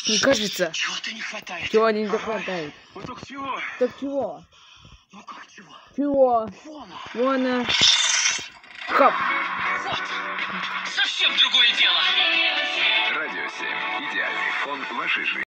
Не кажется. Чего-то не хватает. Чего не хватает? Вот только чего? Так чего? Ну как чего? Чего? Фона. Вон. Хоп. Вот. Совсем другое дело. Радио 7. Идеальный фон вашей жизни.